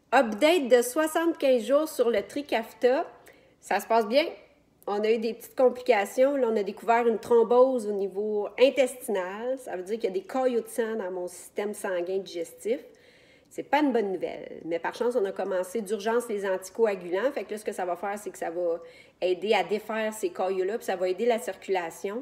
Update de 75 jours sur le Trikafta. Ça se passe bien. On a eu des petites complications. Là, on a découvert une thrombose au niveau intestinal. Ça veut dire qu'il y a des caillots de sang dans mon système sanguin digestif. C'est pas une bonne nouvelle. Mais par chance, on a commencé d'urgence les anticoagulants. Fait que là, ce que ça va faire, c'est que ça va aider à défaire ces caillots-là, puis ça va aider la circulation.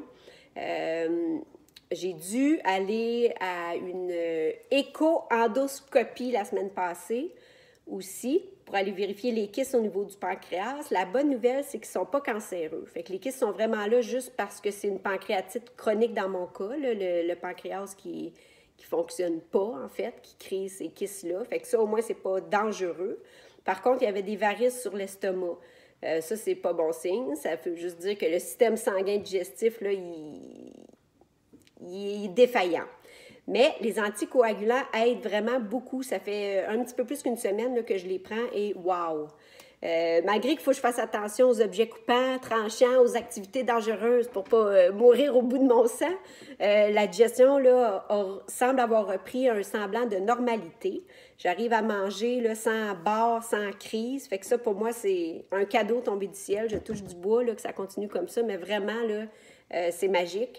J'ai dû aller à une écho-endoscopie la semaine passée aussi pour aller vérifier les kystes au niveau du pancréas. La bonne nouvelle, c'est qu'ils ne sont pas cancéreux. Fait que les kystes sont vraiment là juste parce que c'est une pancréatite chronique dans mon cas, là, le pancréas qui fonctionne pas, en fait, qui crée ces kystes-là. Fait que ça, au moins, c'est pas dangereux. Par contre, il y avait des varices sur l'estomac. Ça, c'est pas bon signe. Ça veut juste dire que le système sanguin digestif, là, il est défaillant. Mais les anticoagulants aident vraiment beaucoup. Ça fait un petit peu plus qu'une semaine là, que je les prends et wow! Malgré qu'il faut que je fasse attention aux objets coupants, tranchants, aux activités dangereuses pour ne pas mourir au bout de mon sang, la digestion là, semble avoir repris un semblant de normalité. J'arrive à manger là, sans barre, sans crise. Fait que ça, pour moi, c'est un cadeau tombé du ciel. Je touche du bois, là, que ça continue comme ça, mais vraiment, là, c'est magique.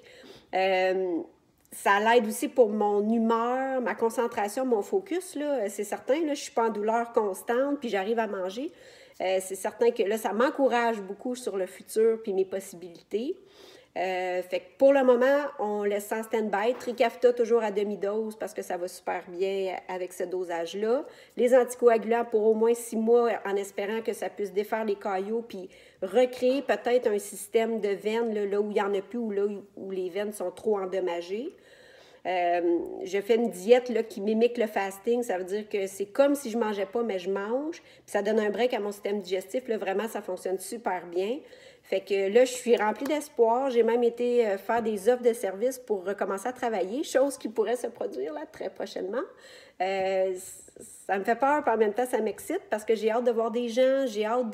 Ça l'aide aussi pour mon humeur, ma concentration, mon focus, là, c'est certain. Là, je ne suis pas en douleur constante, puis j'arrive à manger. C'est certain que là, ça m'encourage beaucoup sur le futur puis mes possibilités. Fait que pour le moment, on laisse ça en stand-by. Trikafta toujours à demi-dose parce que ça va super bien avec ce dosage-là. Les anticoagulants pour au moins 6 mois en espérant que ça puisse défaire les caillots puis recréer peut-être un système de veines là où il n'y en a plus ou là où les veines sont trop endommagées. Je fais une diète là, qui mimique le fasting. Ça veut dire que c'est comme si je ne mangeais pas, mais je mange. Puis ça donne un break à mon système digestif. Là, vraiment, ça fonctionne super bien. Fait que là, je suis remplie d'espoir. J'ai même été faire des offres de services pour recommencer à travailler, chose qui pourrait se produire là, très prochainement. Ça me fait peur, puis en même temps, ça m'excite parce que j'ai hâte de voir des gens, j'ai hâte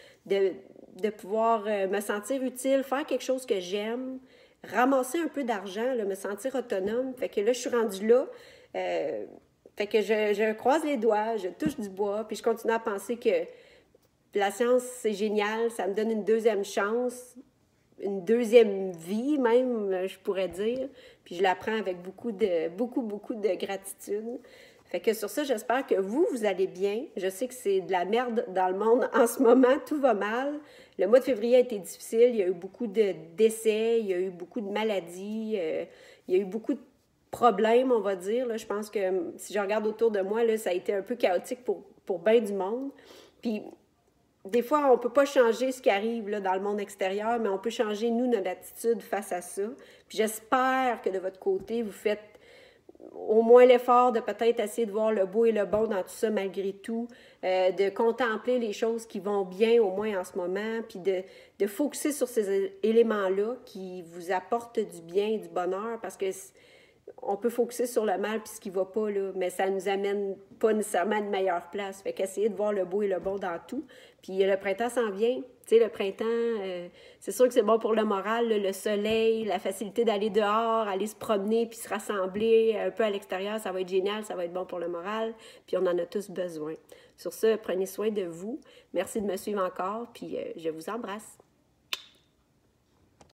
de pouvoir me sentir utile, faire quelque chose que j'aime, ramasser un peu d'argent, là, me sentir autonome. Fait que là, je suis rendue là. Fait que je croise les doigts, je touche du bois, puis je continue à penser que la science, c'est génial, ça me donne une deuxième chance, une deuxième vie même, je pourrais dire. Puis je la prends avec beaucoup de gratitude. Fait que sur ça, j'espère que vous allez bien. Je sais que c'est de la merde dans le monde en ce moment, tout va mal. Le mois de février a été difficile, il y a eu beaucoup de décès, il y a eu beaucoup de maladies, il y a eu beaucoup de problèmes, on va dire. Là. Je pense que si je regarde autour de moi, là, ça a été un peu chaotique pour bien du monde. Puis des fois, on ne peut pas changer ce qui arrive là, dans le monde extérieur, mais on peut changer, nous, notre attitude face à ça. Puis j'espère que de votre côté, vous faites au moins l'effort de peut-être essayer de voir le beau et le bon dans tout ça malgré tout, de contempler les choses qui vont bien au moins en ce moment, puis de focusser sur ces éléments-là qui vous apportent du bien et du bonheur, parce que on peut focuser sur le mal puis ce qui va pas, là, mais ça nous amène pas nécessairement à une meilleure place. Fait qu'essayer de voir le beau et le bon dans tout. Puis le printemps s'en vient. Tu sais, le printemps, c'est sûr que c'est bon pour le moral, là, le soleil, la facilité d'aller dehors, aller se promener puis se rassembler un peu à l'extérieur, ça va être génial, ça va être bon pour le moral. Puis on en a tous besoin. Sur ce, prenez soin de vous. Merci de me suivre encore, puis je vous embrasse.